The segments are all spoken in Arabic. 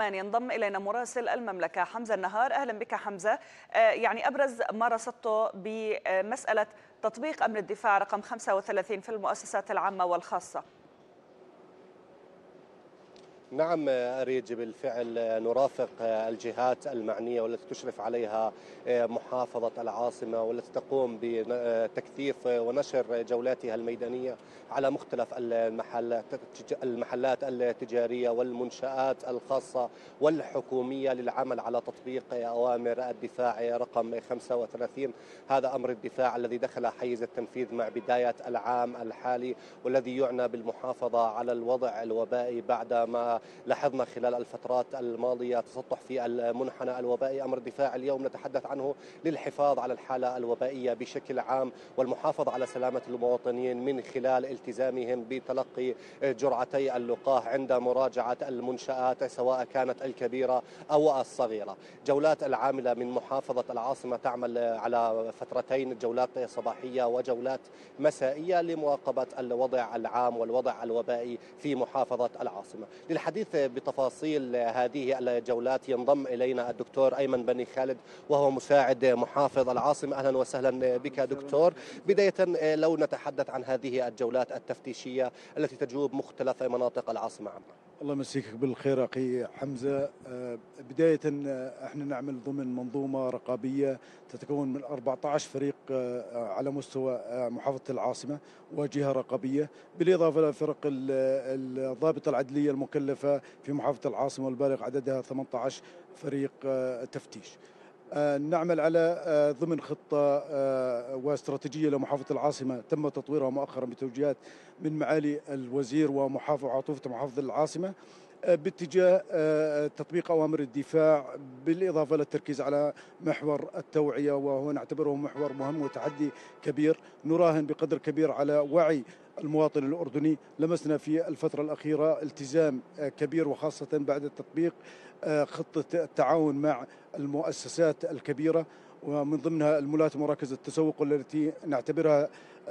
عمان ينضم إلينا مراسل المملكة حمزة النهار. أهلا بك حمزة. يعني أبرز ما رصدته بمسألة تطبيق أمر الدفاع رقم 35 في المؤسسات العامة والخاصة. نعم أريج، بالفعل نرافق الجهات المعنية والتي تشرف عليها محافظة العاصمة والتي تقوم بتكثيف ونشر جولاتها الميدانية على مختلف المحلات التجارية والمنشآت الخاصة والحكومية للعمل على تطبيق أوامر الدفاع رقم 35. هذا أمر الدفاع الذي دخل حيز التنفيذ مع بداية العام الحالي، والذي يعنى بالمحافظة على الوضع الوبائي بعدما لاحظنا خلال الفترات الماضية تسطح في المنحنى الوبائي. أمر الدفاع اليوم نتحدث عنه للحفاظ على الحالة الوبائية بشكل عام والمحافظة على سلامة المواطنين من خلال التزامهم بتلقي جرعتي اللقاح عند مراجعة المنشآت سواء كانت الكبيرة أو الصغيرة. جولات العاملة من محافظة العاصمة تعمل على فترتين، جولات صباحية وجولات مسائية، لمراقبة الوضع العام والوضع الوبائي في محافظة العاصمة. للحديث بتفاصيل هذه الجولات ينضم إلينا الدكتور أيمن بني خالد، وهو مساعد محافظ العاصمة. أهلا وسهلا بك دكتور. بداية لو نتحدث عن هذه الجولات التفتيشية التي تجوب مختلف مناطق العاصمة عمان. الله يمسيك بالخير أخي حمزة. بداية احنا نعمل ضمن منظومة رقابية تتكون من 14 فريق على مستوى محافظة العاصمة وجهة رقابية، بالإضافة إلى فرق الضابطة العدلية المكلفة في محافظة العاصمة والبالغ عددها 18 فريق تفتيش. نعمل على ضمن خطة واستراتيجية لمحافظة العاصمة تم تطويرها مؤخرا بتوجيهات من معالي الوزير وعاطفة محافظة العاصمة باتجاه تطبيق أوامر الدفاع، بالإضافة للتركيز على محور التوعية، وهو نعتبره محور مهم وتحدي كبير. نراهن بقدر كبير على وعي المواطن الأردني. لمسنا في الفترة الأخيرة التزام كبير، وخاصة بعد التطبيق خطة التعاون مع المؤسسات الكبيرة، ومن ضمنها المولات ومراكز التسوق، والتي نعتبرها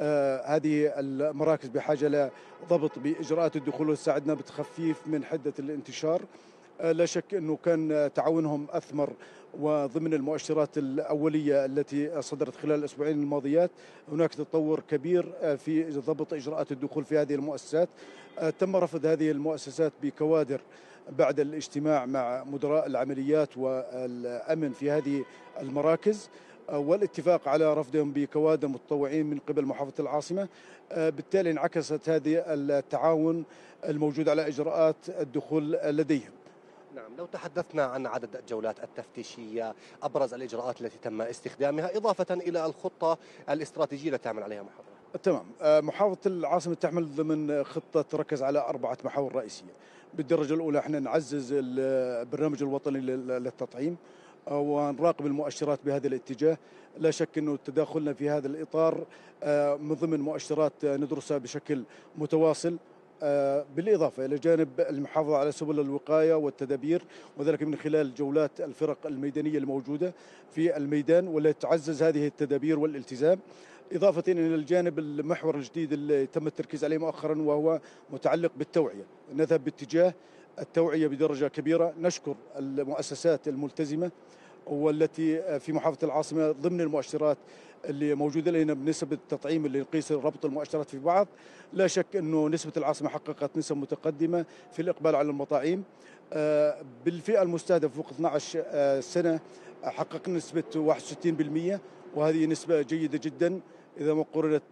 هذه المراكز بحاجة لضبط بإجراءات الدخول وتساعدنا بتخفيف من حدة الانتشار. لا شك أنه كان تعاونهم أثمر، وضمن المؤشرات الأولية التي صدرت خلال الأسبوعين الماضيات هناك تطور كبير في ضبط إجراءات الدخول في هذه المؤسسات. تم رفض هذه المؤسسات بكوادر بعد الاجتماع مع مدراء العمليات والأمن في هذه المراكز، والاتفاق على رفضهم بكوادر متطوعين من قبل محافظة العاصمة. بالتالي انعكست هذه التعاون الموجود على إجراءات الدخول لديهم. نعم، لو تحدثنا عن عدد الجولات التفتيشية، أبرز الإجراءات التي تم استخدامها إضافة إلى الخطة الاستراتيجية التي تعمل عليها محافظة. تمام. محافظة العاصمة تعمل ضمن خطة تركز على 4 محاور رئيسية. بالدرجة الأولى احنا نعزز البرنامج الوطني للتطعيم ونراقب المؤشرات بهذا الاتجاه. لا شك أنه تداخلنا في هذا الإطار من ضمن مؤشرات ندرسها بشكل متواصل، بالإضافة إلى جانب المحافظة على سبل الوقاية والتدابير، وذلك من خلال جولات الفرق الميدانية الموجودة في الميدان، والتي تعزز هذه التدابير والالتزام. إضافة إلى الجانب المحور الجديد اللي تم التركيز عليه مؤخرا، وهو متعلق بالتوعية. نذهب باتجاه التوعية بدرجة كبيرة. نشكر المؤسسات الملتزمة والتي في محافظة العاصمة ضمن المؤشرات اللي موجودة لنا بنسب التطعيم اللي نقيس ربط المؤشرات في بعض. لا شك أنه نسبة العاصمة حققت نسب متقدمة في الإقبال على المطاعيم. بالفئة المستهدفة فوق 12 سنة حققنا نسبة 61%، وهذه نسبة جيدة جدا إذا ما قارنت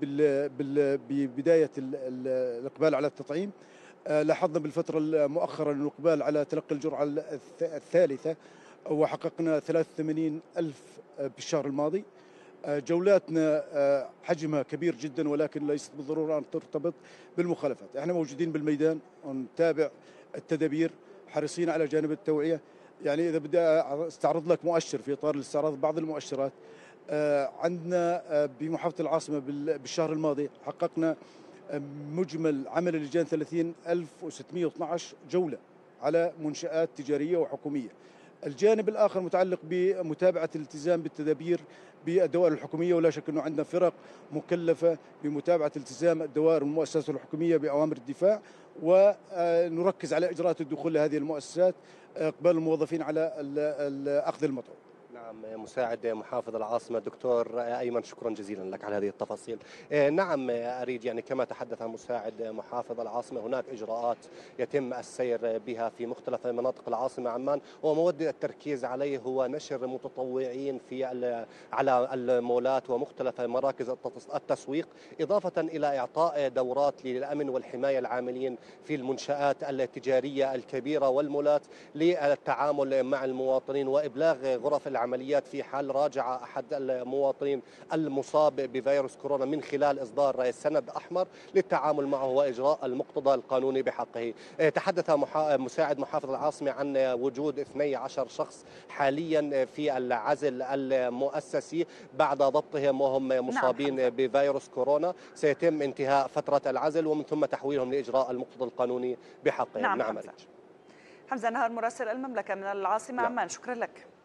ببداية الإقبال على التطعيم. لاحظنا بالفترة المؤخرة الإقبال على تلقي الجرعة الثالثة، وحققنا 83 ألف بالشهر الماضي. جولاتنا حجمها كبير جدا، ولكن ليست بالضرورة أن ترتبط بالمخالفات. احنا موجودين بالميدان ونتابع التدابير، حريصين على جانب التوعية. يعني إذا بدي استعرض لك مؤشر في إطار الاستعراض بعض المؤشرات، عندنا بمحافظة العاصمة بالشهر الماضي حققنا مجمل عمل اللجان 30,612 جولة على منشآت تجارية وحكومية. الجانب الآخر متعلق بمتابعة الالتزام بالتدابير بالدوائر الحكومية، ولا شك أنه عندنا فرق مكلفة بمتابعة التزام الدوائر والمؤسسات الحكومية بأوامر الدفاع، ونركز على إجراءات الدخول لهذه المؤسسات إقبال الموظفين على أخذ المطعوم. نعم، مساعد محافظ العاصمة دكتور أيمن، شكرا جزيلا لك على هذه التفاصيل. نعم، أريد يعني كما تحدث مساعد محافظ العاصمة هناك إجراءات يتم السير بها في مختلف مناطق العاصمة عمان، ومود التركيز عليه هو نشر متطوعين على المولات ومختلف مراكز التسويق، إضافة إلى إعطاء دورات للأمن والحماية العاملين في المنشآت التجارية الكبيرة والمولات للتعامل مع المواطنين وإبلاغ غرف العمليات في حال راجع أحد المواطنين المصاب بفيروس كورونا من خلال إصدار سند أحمر للتعامل معه وإجراء المقتضى القانوني بحقه. تحدث مساعد محافظ العاصمة عن وجود 12 شخص حاليا في العزل المؤسسي بعد ضبطهم وهم مصابين بفيروس كورونا. سيتم انتهاء فترة العزل ومن ثم تحويلهم لإجراء المقتضى القانوني بحقهم. نعم حمزة نهار، مراسل المملكة من العاصمة عمان، شكرا لك.